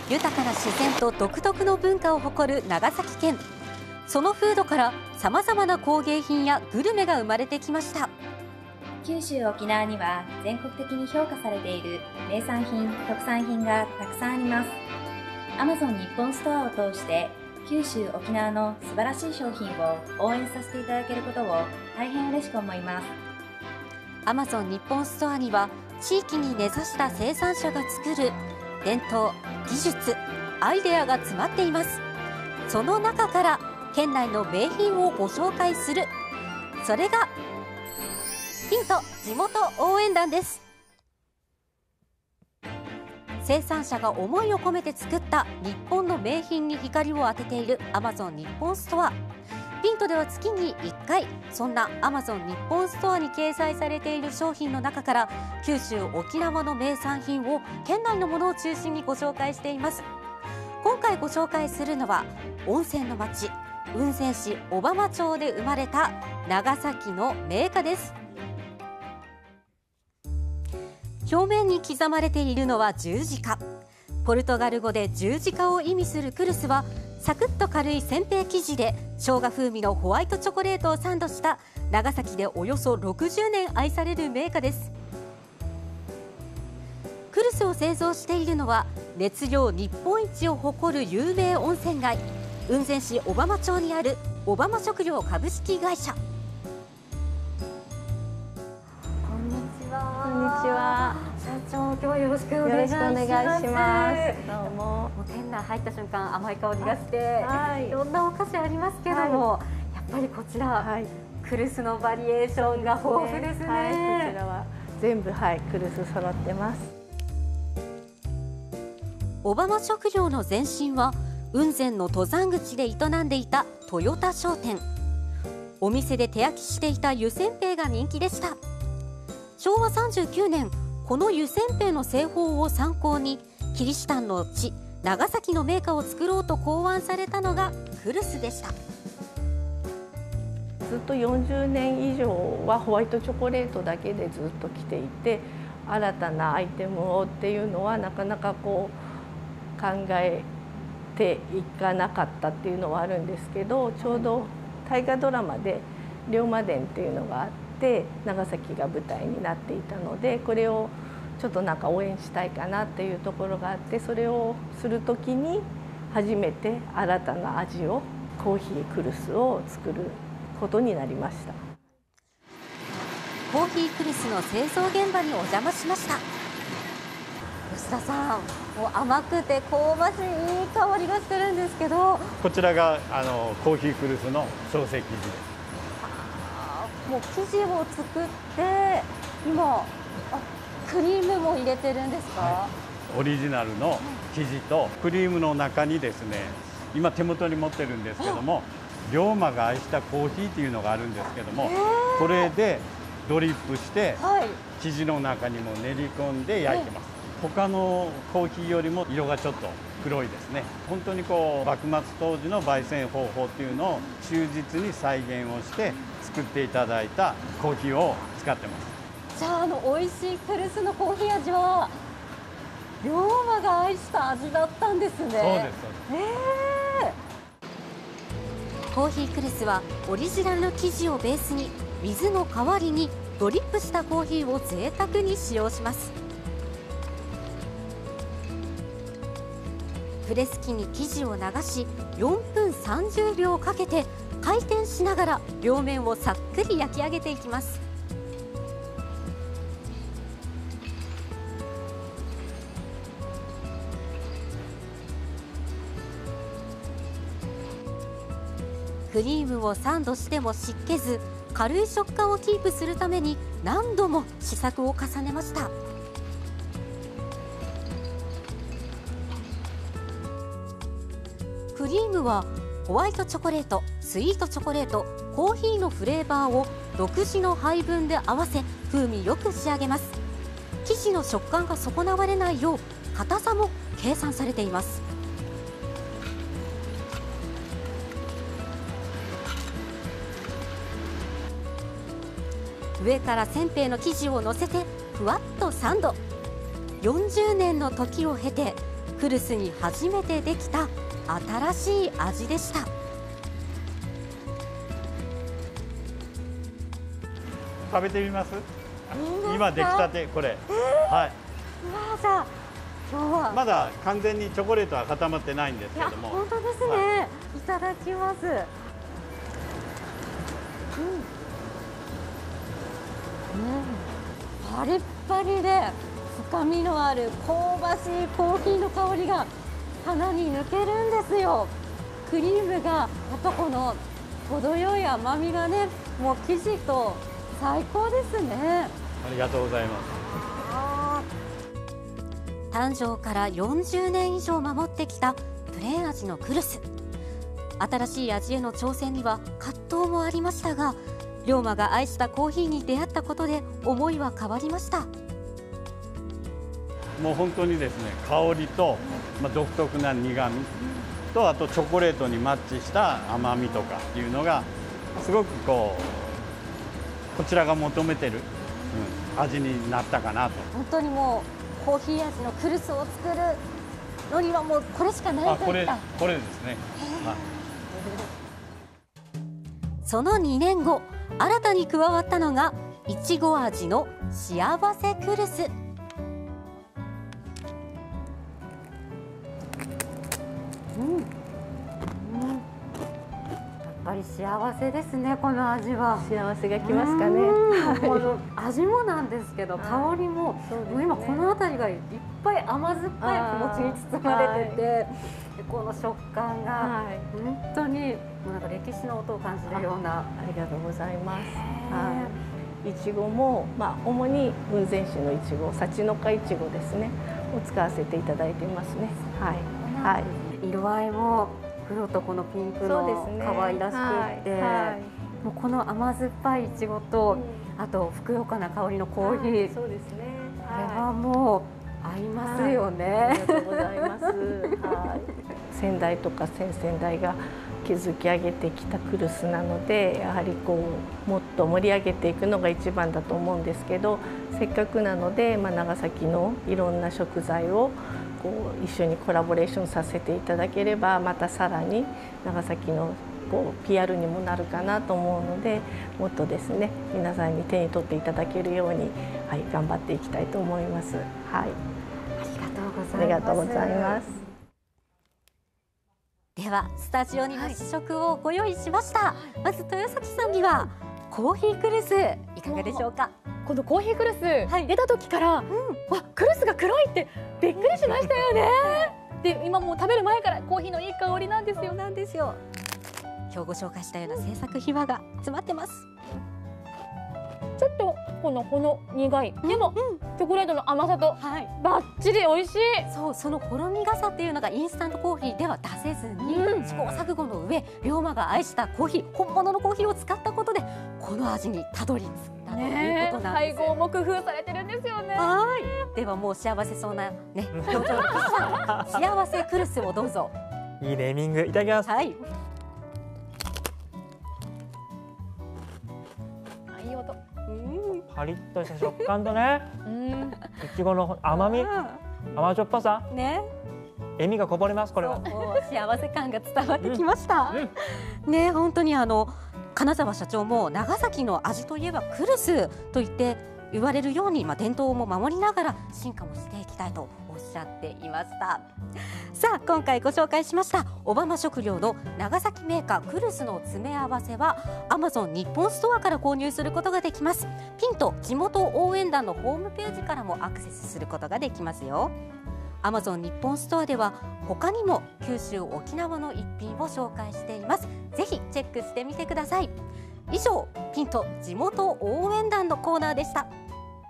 豊かな自然と独特の文化を誇る長崎県。その風土からさまざまな工芸品やグルメが生まれてきました。 九州沖縄には全国的に評価されている名産品、特産品がたくさんあります。Amazon 日本ストアを通して九州沖縄の素晴らしい商品を応援させていただけることを大変嬉しく思います。 Amazon 日本ストアには地域に根ざした生産者が作る伝統、技術、アイデアが詰まっています。その中から県内の名品をご紹介する、それがピント地元応援団です。生産者が思いを込めて作った日本の名品に光を当てている Amazon 日本ストア。ピントでは月に1回、そんな Amazon 日本ストアに掲載されている商品の中から九州沖縄の名産品を県内のものを中心にご紹介しています。今回ご紹介するのは温泉の町、雲仙市小浜町で生まれた長崎の銘菓です。表面に刻まれているのは十字架。ポルトガル語で十字架を意味するクルスはサクッと軽いせんべい生地で生姜風味のホワイトチョコレートをサンドした長崎でおよそ60年愛される銘菓です。クルスを製造しているのは熱量日本一を誇る有名温泉街、雲仙市小浜町にある小浜食料株式会社。こんにちは。 こんにちは。 社長、今日はよろしくお願いします。 よろしくお願いします。どうも。 もう店内入った瞬間甘い香りがして、 はい、 いろんなお菓子ありますけども、はい、やっぱりこちら、はい、クルスのバリエーションが豊富ですね。 はい、こちらは全部、はい、クルス揃ってます。 小浜食料の前身は雲仙の登山口で営んでいた豊田商店。お店で手焼きしていた湯せんべいが人気でした。昭和39年、この湯せんべいの製法を参考にキリシタンの地長崎の銘菓を作ろうと考案されたのがクルスでした。 ずっと40年以上はホワイトチョコレートだけでずっと来ていて、新たなアイテムをっていうのはなかなかこう考えていかなかったっていうのはあるんですけど、ちょうど大河ドラマで龍馬伝っていうのがあって長崎が舞台になっていたので、これをちょっとなんか応援したいかなっていうところがあって、それをする時に初めて新たな味をコーヒークルスを作ることになりました。 コーヒークルスの製造現場にお邪魔しました。吉田さん、もう甘くて香ばしいいい香りがしてるんですけど、 こちらがコーヒークルスの調整生地です。 もう生地を作って今クリームも入れてるんですか？はい、 オリジナルの生地とクリームの中にですね、今手元に持ってるんですけども、龍馬が愛したコーヒーっていうのがあるんですけども、これでドリップして、はい、生地の中にも練り込んで焼いてます。他のコーヒーよりも色がちょっと黒いですね。本当にこう幕末当時の焙煎方法っていうのを忠実に再現をして作っていただいたコーヒーを使ってます。 じゃあ美味しいクルスのコーヒー味は龍馬が愛した味だったんですね。そうです、そうです。コーヒークルスはオリジナルの生地をベースに水の代わりにドリップしたコーヒーを贅沢に使用します。プレス機に生地を流し4分30秒かけて回転しながら両面をさっくり焼き上げていきます。クリームをサンドしても湿気ず軽い食感をキープするために何度も試作を重ねました。クリームはホワイトチョコレート、スイートチョコレート、コーヒーのフレーバーを独自の配分で合わせ風味よく仕上げます。生地の食感が損なわれないよう硬さも計算されています。上からせんべいの生地を乗せてふわっとサンド。40年の時を経て古巣に初めてできた新しい味でした。 食べてみます？今出来たて、これ。はい。 じゃあ今日はまだ完全にチョコレートは固まってないんですけども。 本当ですね。はい、いただきます。パリッパリで深みのある香ばしいコーヒーの香りが鼻に抜けるんですよ。クリームがまたこの程よい甘みがね、もう生地と最高ですね。 ありがとうございます。 誕生から40年以上守ってきたプレーン味のクルス。新しい味への挑戦には葛藤もありましたが、龍馬が愛したコーヒーに出会ったことで思いは変わりました。 もう本当にですね、香りと、独特な苦みと、あとチョコレートにマッチした甘みとかっていうのがすごくこちらが求めてる、味になったかなと。 本当にもうコーヒー味のクルスを作るのにはもうこれしかないといった。 これですね。 その2年後、新たに加わったのがいちご味の幸せクルス。やっぱり幸せですね、この味は。 幸せがきますかね。 この味もなんですけど、香りも、もう今この辺りがいっぱい甘酸っぱい気持ちに包まれてて、この食感が本当にもうなんか歴史の音を感じるような。 ありがとうございます。いちごも、主に雲仙市のいちご、幸の花いちごですね、を使わせていただいていますね。はい。 色合いも黒とこのピンクの可愛らしくって、もうこの甘酸っぱいいちごと、あとふくよかな香りのコーヒー、 そうですね。 これはもう合いますよね。 ありがとうございます。先代とか先々代が築き上げてきたクルスなので、やはりもっと盛り上げていくのが一番だと思うんですけど、せっかくなので、長崎のいろんな食材を一緒にコラボレーションさせていただければ、またさらに長崎のPR にもなるかなと思うので、もっとですね、皆さんに手に取っていただけるように、頑張っていきたいと思います。 ありがとうございます。ではスタジオにも試食をご用意しました。まず豊崎さんにはコーヒークルスいかがでしょうか。 このコーヒークルス、出た時から、わ、クルスが黒いってびっくりしましたよね。で、今もう食べる前からコーヒーのいい香りなんですよ。 なんですよ。今日ご紹介したような制作秘話が詰まってます。 ちょっとこの苦い、でもチョコレートの甘さとバッチリ美味しい。 そのほろ苦さっていうのがインスタントコーヒーでは出せずに、試行錯誤の上、龍馬が愛したコーヒー、本物のコーヒーを使ったことでこの味にたどり着いたということなんです。 配合も工夫されてるんですよね。 ではもう幸せそうなね表情の幸せクルスをどうぞ。 いいネーミング、いただきます。 いい音。 パリッとした食感とね、いちごの甘み、甘じょっぱさ、笑みがこぼれます。これは幸せ感が伝わってきました。ね、本当に金沢社長も長崎の味といえばクルスと言われるように、伝統も守りながら進化もしていきたいとおっしゃっていました。さあ、今回ご紹介しました小浜食料の長崎メーカークルスの詰め合わせは Amazon 日本ストアから購入することができます。ピンと地元応援団のホームページからもアクセスすることができますよ。Amazon 日本ストアでは他にも九州沖縄の一品を紹介しています。ぜひチェックしてみてください。以上、ピンと地元応援団のコーナーでした。